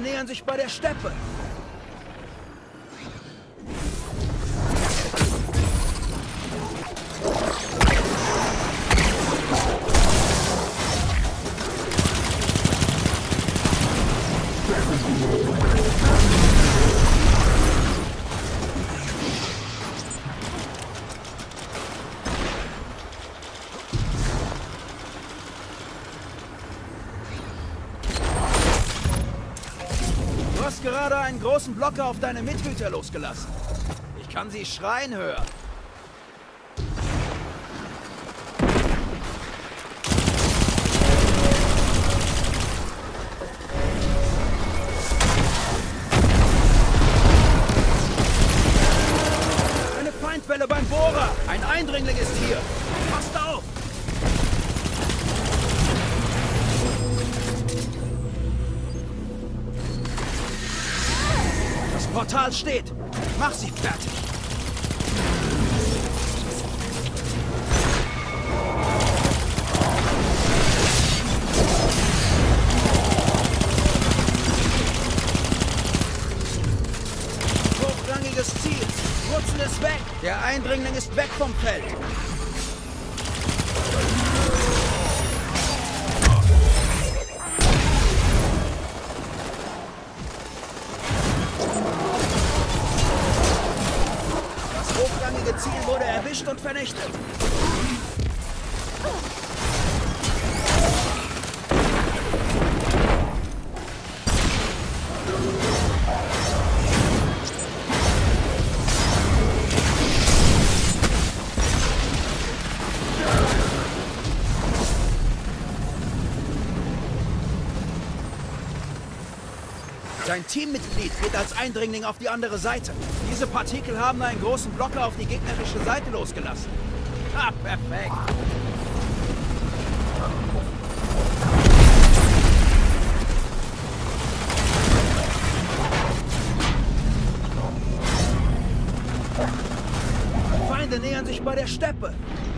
Feinde nähern sich bei der Steppe. Du hast gerade einen großen Blocker auf deine Mithüter losgelassen. Ich kann sie schreien hören. Eine Feindwelle beim Bohrer. Ein Eindringling ist hier. Passt auf! Das Portal steht. Mach sie fertig. Hochrangiges Ziel. Wurzel ist weg. Der Eindringling ist weg vom Feld. Das hochrangige Ziel wurde erwischt und vernichtet. Dein Teammitglied geht als Eindringling auf die andere Seite. Diese Partikel haben einen großen Blocker auf die gegnerische Seite losgelassen. Ah, perfekt. Feinde nähern sich bei der Steppe.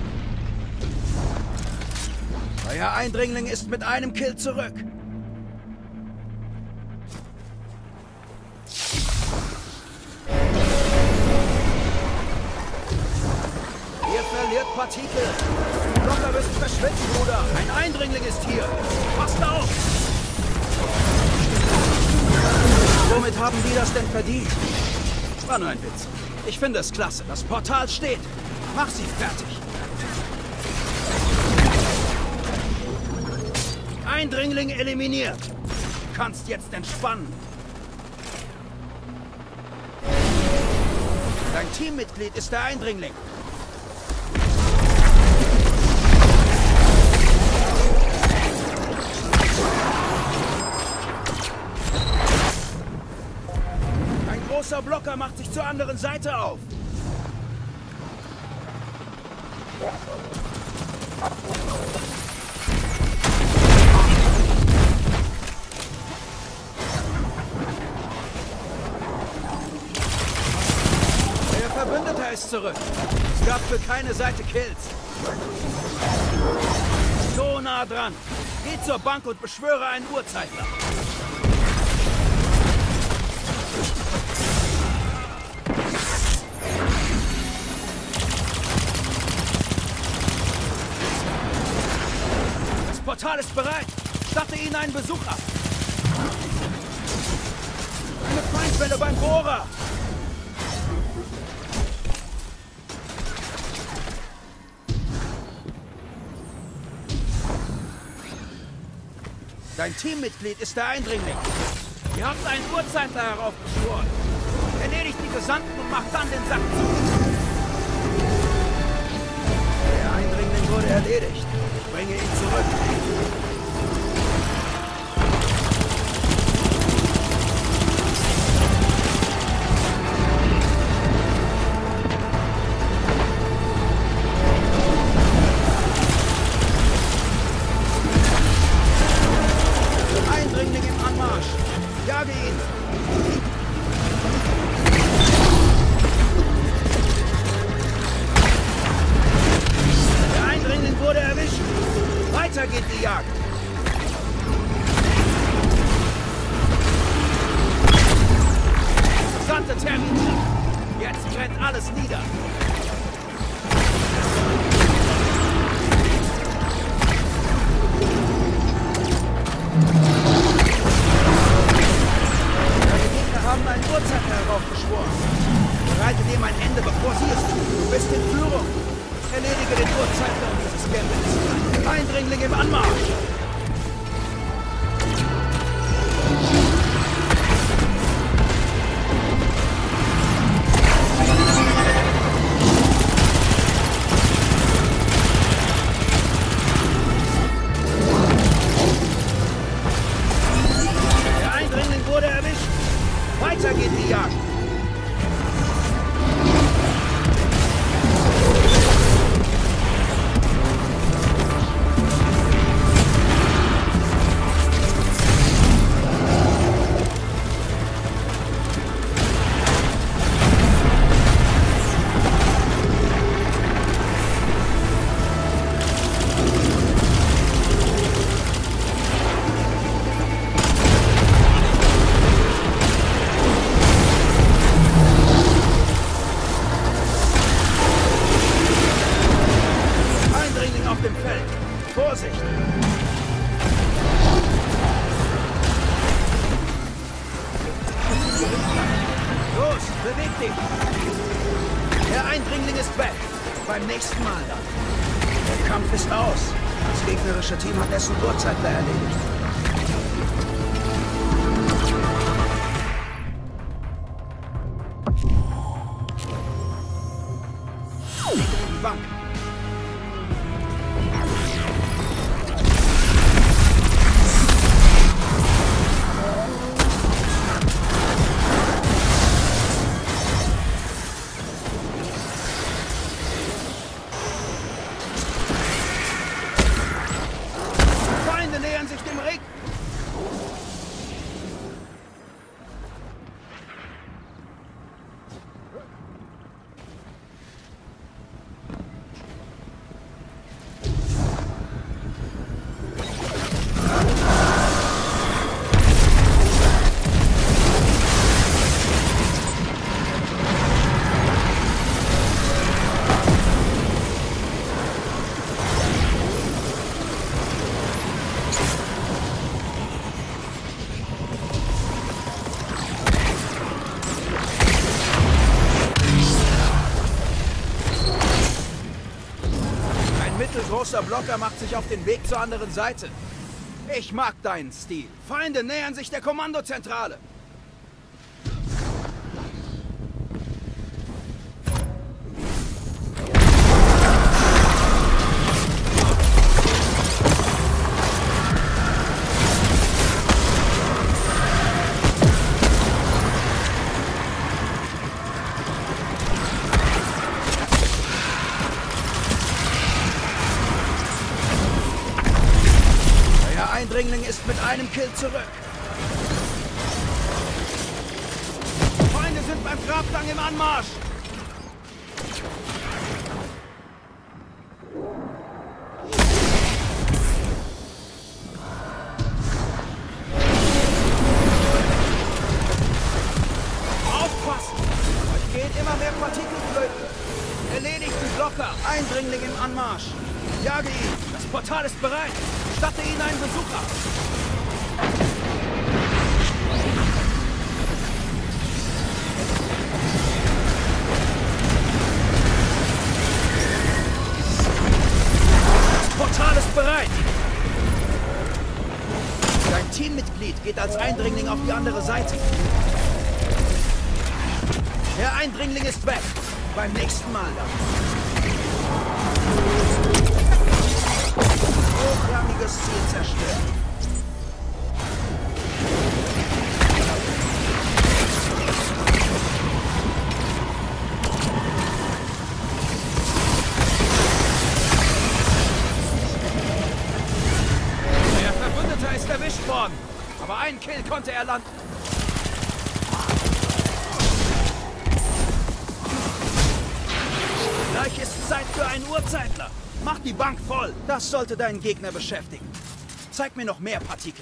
Euer Eindringling ist mit einem Kill zurück. Verliert Partikel. Blocker müssen verschwinden, Bruder. Ein Eindringling ist hier. Passt auf! Womit haben die das denn verdient? War nur ein Witz. Ich finde es klasse. Das Portal steht. Mach sie fertig. Eindringling eliminiert. Du kannst jetzt entspannen. Dein Teammitglied ist der Eindringling. Ein großer Blocker macht sich zur anderen Seite auf. Der Verbündeter ist zurück. Es gab für keine Seite Kills. So nah dran. Geh zur Bank und beschwöre einen Urzeitler. Das Portal ist bereit. Statte ihnen einen Besuch ab. Eine Feindwelle beim Bohrer. Dein Teammitglied ist der Eindringling. Ihr habt einen Urzeitler heraufbeschworen. Erledigt die Gesandten und macht dann den Sack zu. Der Eindringling wurde erledigt. Ich bringe ihn zurück. Eindringling im Anmarsch. Jage ihn. Der Eindringling wurde erwischt. Weiter geht die Jagd. brennt alles nieder. Deine Gegner haben einen Uhrzeiger heraufbeschworen. Bereite dem ein Ende, bevor sie es tun. Du bist in Führung. Erledige den Uhrzeiger und dieses Gambit. Eindringling im Anmarsch. Der Eindringling wurde erwischt. Weiter geht die Jagd. Auf dem Feld. Vorsicht! Los, beweg dich! Der Eindringling ist weg. Beim nächsten Mal dann. Der Kampf ist aus. Das gegnerische Team hat dessen Urzeitler erledigt. Die Bank. Nähern sich dem Ring. Mittelgroßer Blocker macht sich auf den Weg zur anderen Seite. Ich mag deinen Stil. Feinde nähern sich der Kommandozentrale. Eindringling ist mit einem Kill zurück. Feinde sind beim Grabgang im Anmarsch. Aufpassen! Euch gehen immer mehr Partikelflöten. Erledigt die Blocker. Eindringling im Anmarsch. Jage ihn. Das Portal ist bereit. Statte ihnen einen Besuch ab. Das Portal ist bereit. Dein Teammitglied geht als Eindringling auf die andere Seite. Der Eindringling ist weg. Beim nächsten Mal dann. Hochrangiges Ziel zerstört. Der Verbündeter ist erwischt worden, aber einen Kill konnte er landen. Gleich ist Zeit für einen Urzeitler. Mach die Bank voll. Das sollte deinen Gegner beschäftigen. Zeig mir noch mehr Partikel.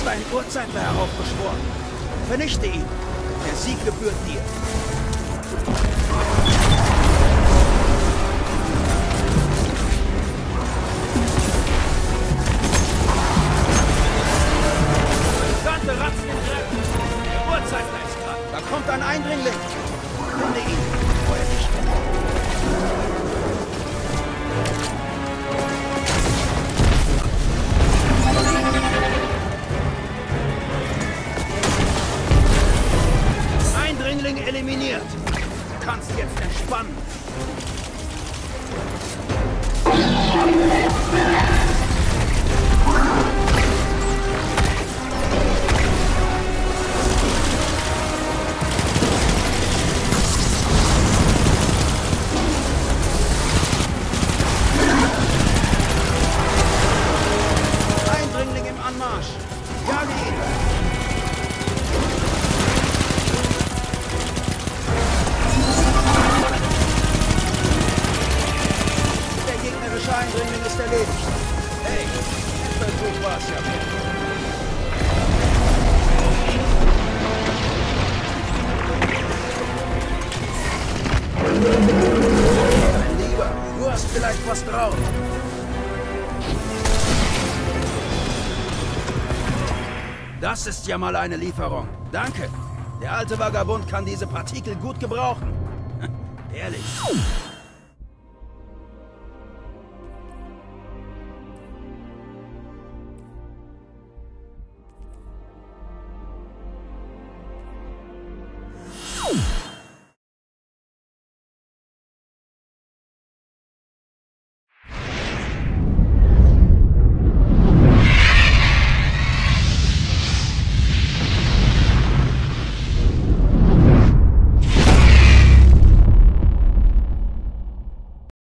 hast einen Urzeitler heraufbeschworen. Vernichte ihn. Der Sieg gebührt dir. Risante Ratzen im Gräben. Der Urzeitler ist dran. Da kommt ein Eindringling. Finde ihn, bevor er dich findet. Eindringling eliminiert. Du kannst jetzt entspannen. Eindringling im Anmarsch. Jage ihn. Der Eindringling ist erledigt. Hey, Versuch war es ja wert. Mein Lieber, du hast vielleicht was drauf. Das ist ja mal eine Lieferung. Danke. Der alte Vagabund kann diese Partikel gut gebrauchen. Ehrlich.